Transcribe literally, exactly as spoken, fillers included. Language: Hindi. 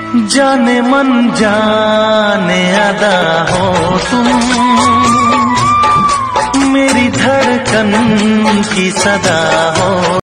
जाने मन जाने अदा हो तुम, मेरी धड़कन की सदा हो।